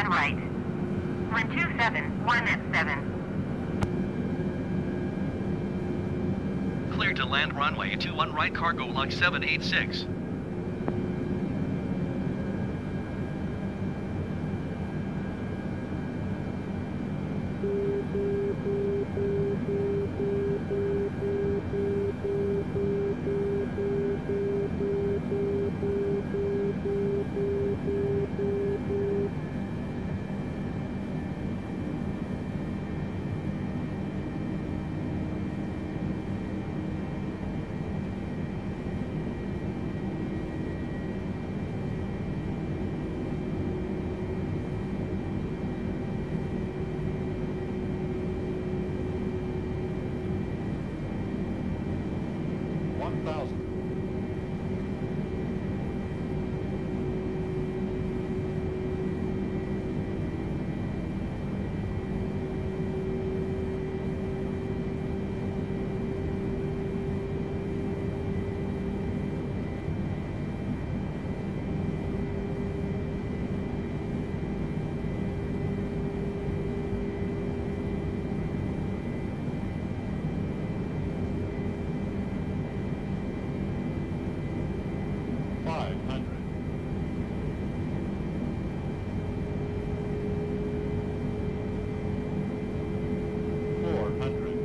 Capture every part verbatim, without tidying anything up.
one right. one two seven, one at seven. Clear to land runway two one right, Cargolux seven eight six. one thousand. five hundred. four hundred.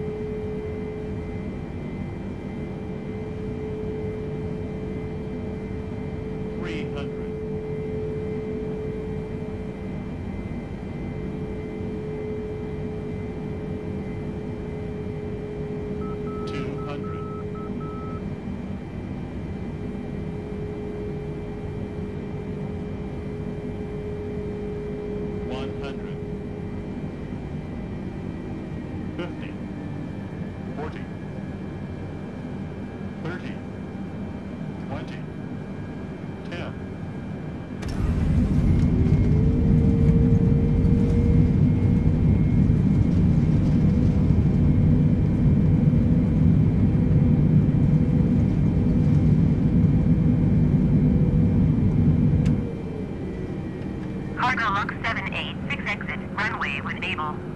three hundred. two hundred. one hundred. fifty. forty. thirty. twenty. ten. Cargolux seven eight six exit, runway when able.